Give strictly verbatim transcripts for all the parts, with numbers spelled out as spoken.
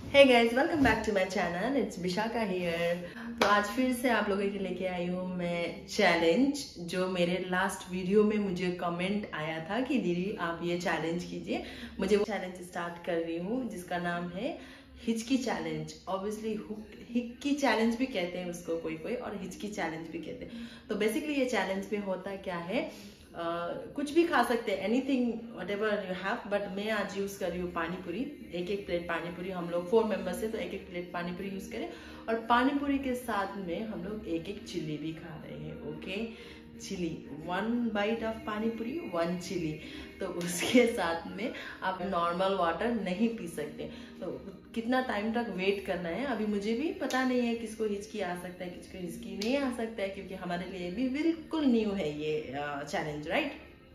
Hey guys, welcome back to my channel. It's Vishakha here. तो आज फिर से आप लोगों के लेके आई हूँ मैं चैलेंज, जो मेरे लास्ट वीडियो में मुझे कमेंट आया था कि दीदी आप ये चैलेंज कीजिए। मुझे वो चैलेंज स्टार्ट कर रही हूँ जिसका नाम है हिचकी चैलेंज। ऑब्वियसली हिचकी चैलेंज भी कहते हैं उसको कोई कोई, और हिचकी चैलेंज भी कहते हैं। तो बेसिकली ये चैलेंज में होता क्या है, Uh, कुछ भी खा सकते हैं, anything whatever you have. But मैं आज यूज कर रही हूँ पानी पूरी। एक एक प्लेट पानी पूरी, हम लोग फोर मेंबर्स है तो एक एक प्लेट पानी पूरी यूज करें। और पानी पूरी के साथ में हम लोग एक एक चिल्ली भी खा रहे हैं। Okay, chilli, one bite of pani puri, one chilli. तो उसके साथ में आप नॉर्मल वाटर नहीं पी सकते। तो कितना टाइम तक वेट करना है अभी मुझे भी पता नहीं है। किसको हिचकी आ सकता है, किसको हिचकी नहीं आ सकता है, क्योंकि हमारे लिए भी बिल्कुल न्यू है ये चैलेंज, राइट।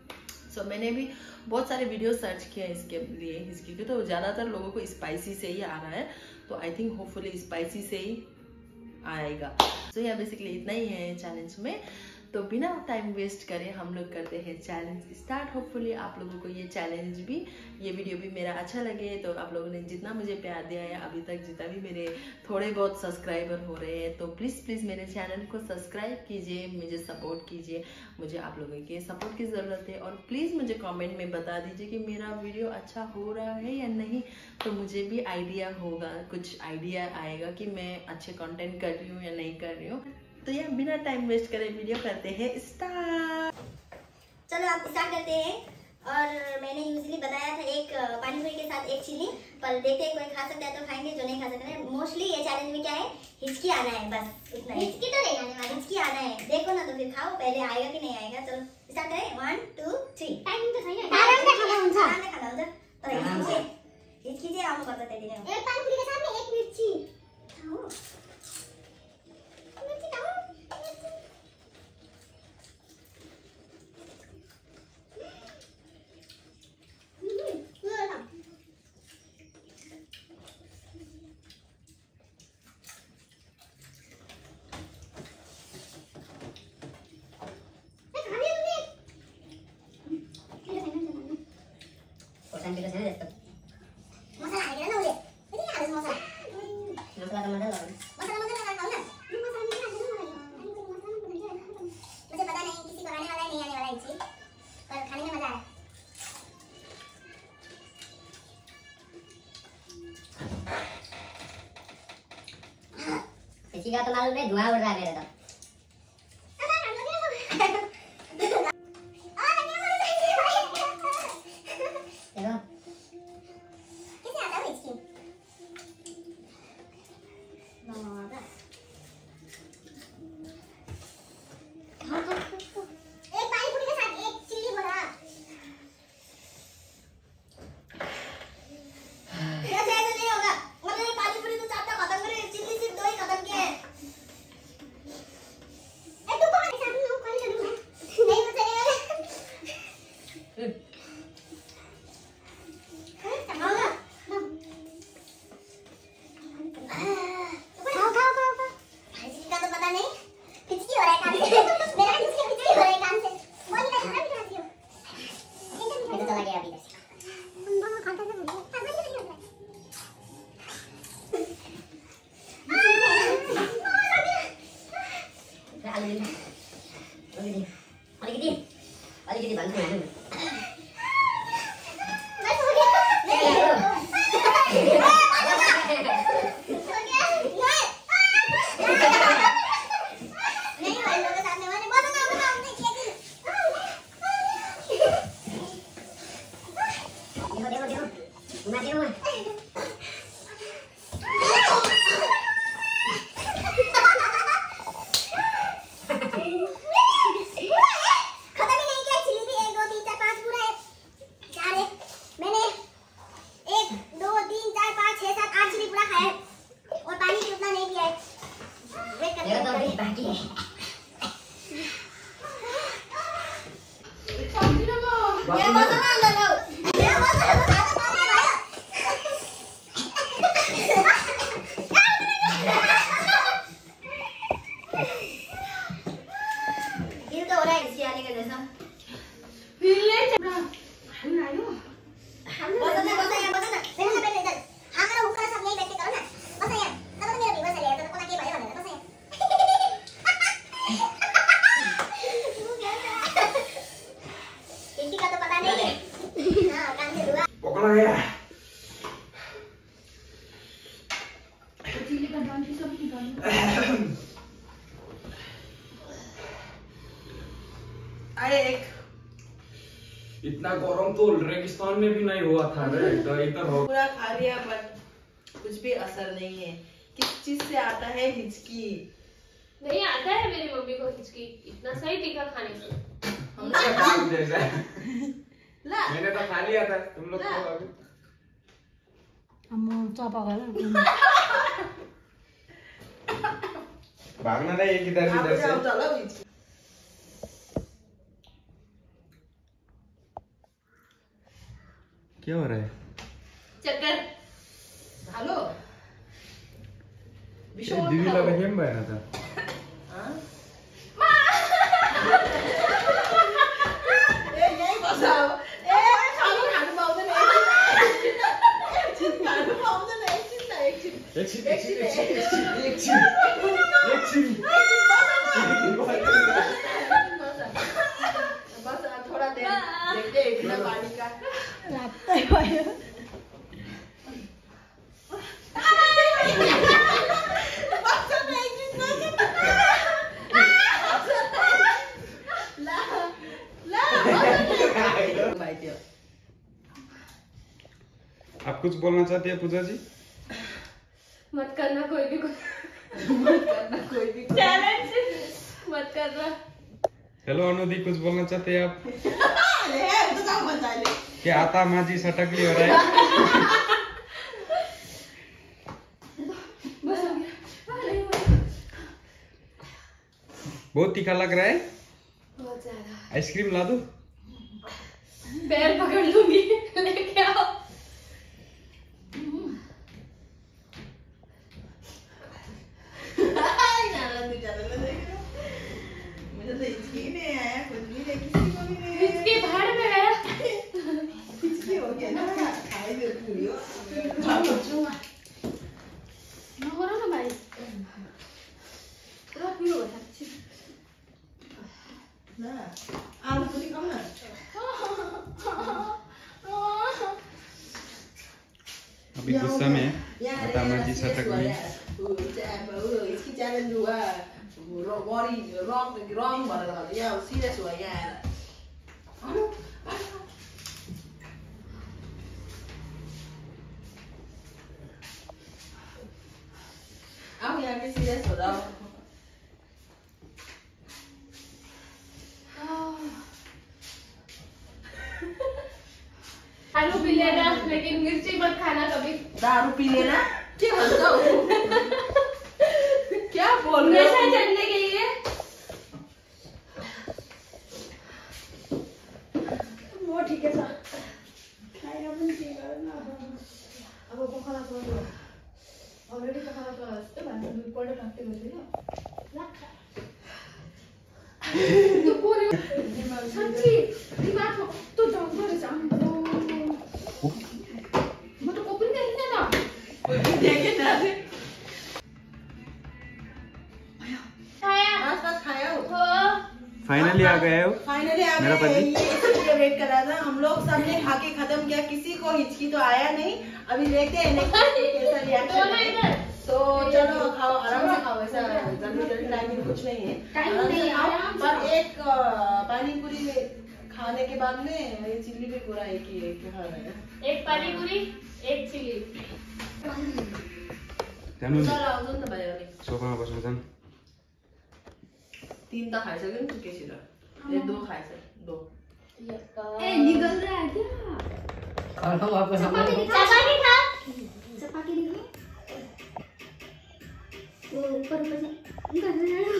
सो मैंने भी बहुत सारे वीडियो सर्च किए इसके लिए हिचकी के, तो ज्यादातर लोगों को स्पाइसी से ही आ रहा है। तो आई थिंक होपफुली स्पाइसी से ही आएगा। सो so, या बेसिकली इतना ही है चैलेंज में। तो बिना टाइम वेस्ट करे हम लोग करते हैं चैलेंज स्टार्ट। होपफुली आप लोगों को ये चैलेंज भी, ये वीडियो भी मेरा अच्छा लगे। तो आप लोगों ने जितना मुझे प्यार दिया है अभी तक, जितना भी मेरे थोड़े बहुत सब्सक्राइबर हो रहे हैं, तो प्लीज़ प्लीज़ मेरे चैनल को सब्सक्राइब कीजिए, मुझे सपोर्ट कीजिए। मुझे आप लोगों के सपोर्ट की ज़रूरत है। और प्लीज़ मुझे कॉमेंट में बता दीजिए कि मेरा वीडियो अच्छा हो रहा है या नहीं। तो मुझे भी आइडिया होगा, कुछ आइडिया आएगा कि मैं अच्छे कंटेंट कर रही हूँ या नहीं कर रही हूँ। तो यार बिना टाइम वेस्ट करे वीडियो करते हैं स्टार्ट। चलो आप स्टार्ट करते हैं। और मैंने यूजुअली बताया था एक पानी पूरी के साथ एक चिली, पर देखते हैं कोई खा सकता है तो खाएंगे, जो नहीं खा सकता है। मोस्टली ये चैलेंज में क्या है, हिचकी आना है, बस इतना। हिचकी तो नहीं आने वाला, हिचकी आना है। देखो ना तो फिर खाओ, पहले आएगा कि नहीं आएगा। चलो स्टार्ट करें, वन टू थ्री। टाइमिंग तो सही है, आराम से खाना हुन्छ, आराम से खाना हुन्छ। तर हिचकी हिचकी चाहिँ आउनु पर्छ त्यतिकै। एक पानी पूरी के साथ में एक मिर्ची खाओ, मिर्ची खाओ। किसी का तो मालूम है, धुआं उड़ रहा है मेरे तो। अलिकति भन्छु हैन बस ना बस ना बस ना, देखो ना पहले इधर, हाँ करो हुक्का सब यही बैठ के करो अरे एक इतना गरम तो रेगिस्तान में भी नहीं हुआ था रे, तो इधर हो पूरा खा लिया बट कुछ भी असर नहीं है। किस चीज से आता है हिचकी? नहीं आता है मेरी मम्मी को हिचकी, इतना सही तीखा खाने से। हम जैसा ला मैंने तो खा लिया था, तुम लोग को अभी हम चापा गया भागना नहीं एक इधर आप इधर जाओ से। चलो हिचकी। क्या हो रहा है? चक्कर हेलो ये दीदी लगा हेम बना था। हाँ? ए यही बसाओ। ए खानु खानु पाउँदैन एकछिन खानु पाउँदैन एकछिन न एकछिन एक छिन एक छिन एक छिन एक छिन एक छिन बस थोड़ा देर देखते हैं बिना पानी का। रातै भयो आप कुछ बोलना चाहती है पूजा जी? मत करना कोई भी मत करना कोई भी चैलेंज मत करना। हेलो अनुदी, कुछ बोलना चाहते हैं आप? अरे तो काम बता ले। क्या आता माजी सटकली हो रहा है? बस हो गया। अरे बहुत तीखा लग रहा है। बहुत ज्यादा। आइसक्रीम ला दो। पैर पकड़ लूंगी, लेके आओ। मुझे तो हिचकी नहीं आया, कुछ भी नहीं, किसी को भी नहीं आया। हिचकी भाड़ में गया। हिचकी हो गया ना, खाई दे पूरी। ना हो रहा ना भाई। तो आप पियो अच्छी। ना, आलू पूरी खाओ ना। अभी गुस्सा में आता माजी सटकली। इसकी चैलेंज हुआ बॉडी रॉक रॉन्ग भर रहा था, या सीरियस हुआ यार। आप यहाँ पे सीरियस हो जाओ। दारू पी लेना, लेकिन मिर्ची मत खाना कभी। दारू पी लेना? क्या बोलता हूँ? क्या बोल रहे नशा हो? चढ़ने के लिए। वो ठीक है सर खाएगा पनि के गर्नु अब पखाला पर्यो अलरेडी पखाला पर्यो जस्तो भन्नु दुई पल्ट काट्दै गयो तो पूरी सच्ची दिमाग में तो डॉक्टर है सामने मैं तो कॉपी नहीं देना था देखे ना रे। खाया बस बस खाया हो। हो फाइनली आ गए हो। फाइनली आ मेरा गए। पति। ये इसलिए वेट कर रहा था। हम लोग सबने खा के खत्म किया, किसी को हिचकी तो आया नहीं। अभी देखते हैं नेक्स्ट कैसा रिएक्शन दोनों है। इधर। तो चलो खाओ, आराम से खाओ, ऐसा जल्दी जल्दी टाइमिंग कुछ नहीं है। टाइम आराम से नहीं है, खाओ। आराम से पर खाओ। एक अ, पानी पूरी खाने के बाद में ये चिल्ली भी पूरा एक ही एक ही खा रहे हैं। एक पानी पूरी एक चिली जानु नि चलो आउँछ नि त भाइ अलिक। सोफामा बस्नु जानु। तीन त खाइसक्यो नि केसिर। ए दो खाइछ दो। ए निकल रहा है क्या चपाती चपाती खा चपाती दिखा वो ऊपर ऊपर से निकल रहा है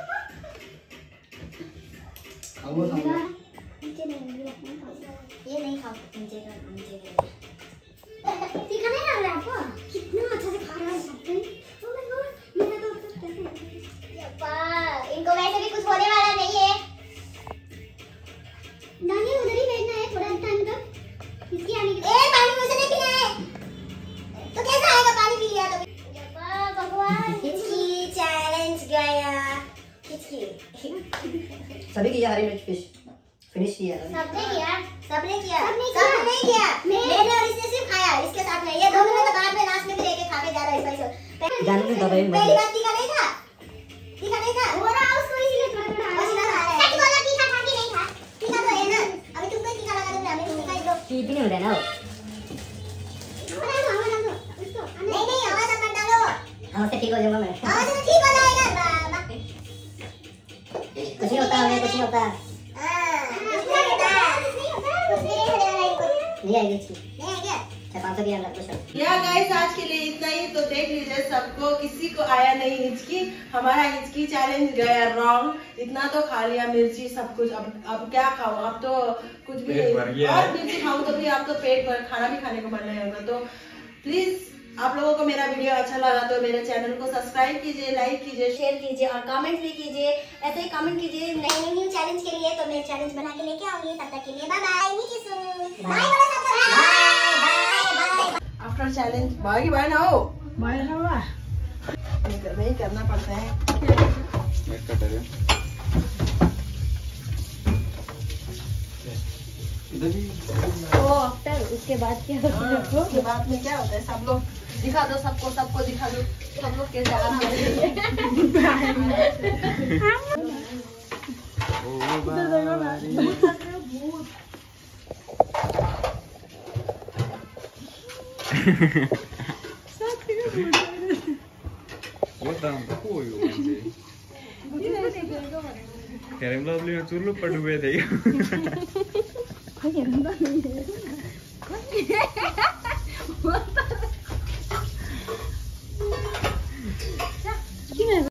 नीचे नहीं ये नहीं खाओ नीचे का नीचे का तीखा नहीं लग रहा है आपको कितना अच्छा से खा रहा है सब कोई ओह माय गॉड मेरा तो कैसे यप्पा इनको वैसे भी कुछ होने वाला नहीं है दानिया उधर ही बैठना है थोड़ा टाइम तक इसकी आने की ए पानी मुझे नहीं पीना है तो कैसा आएगा पानी पी लिया तो यप्पा भगवान हिचकी चैलेंज गया हिचकी सभी की हरी मिर्च फिश फिनिश किया सबने किया सबने किया सबने नहीं किया मैंने और इसने सिर्फ खाया इसके साथ में ये दोनों ने तो बाद में लास्ट में भी लेके खा के जा रहा है स्पाइस जाने दे दबाई में पहली बार तीखा नहीं था, तीखा नहीं था। हो रहा उसको इसीलिए थोड़ा थोड़ा पसीना आ रहा है। सच बोला तीखा था कि नहीं था? तीखा तो है ना। अभी तुमको तीखा लगा दूंगा, हमें तीखा ही दो। ठीक नहीं होता ना वो। नहीं नहीं आवाज मत डालो। हाँ से ठीक हो जाऊंगा मैं। आवाज तो ठीक हो जाएगा बाबा। कुछ नहीं होता हमें, कुछ नहीं होता। हां कुछ नहीं होता, कुछ नहीं होता, कुछ नहीं होने वाला है कुछ। नहीं आएगी इसकी। नहीं है क्या? पाँच सौ दिया अंदर कुछ। या गाइस आज के लिए इतना ही। तो देख लीजिए सबको, किसी को आया नहीं हिचकी। हमारा हिचकी चैलेंज गया रॉन्ग। इतना तो खा लिया मिर्ची सब कुछ। अब अब क्या खाओ, अब तो कुछ भी पेट भर नहीं। गया और है। मिर्ची खाऊं तो भी आप तो पेट भर खाना भी खाने को मन नहीं होगा। तो प्लीज आप लोगों को मेरा वीडियो अच्छा लगा तो मेरे चैनल को सब्सक्राइब कीजिए, लाइक कीजिए, शेयर कीजिए और कमेंट भी कीजिए। ऐसे ही कमेंट कीजिए नए नए न्यू चैलेंज के लिए, तो मैं चैलेंज बना के लेके आऊंगी। तब तक के लिए bye bye. Meet you soon. Bye बोलो सबको। Bye bye. After challenge bye bye ना हो। बाय हवा नहीं करना पड़ता है। मैं कट रहा हूं। इधर भी तो आफ्टर उसके बाद क्या होता है? हाँ, उसके बाद में क्या होता है, सब लोग दिखा दो, सबको सबको दिखा दो सब लोग कैसे आराम Otan puhuju kansi. Kerem lovely on churlu padu be thei.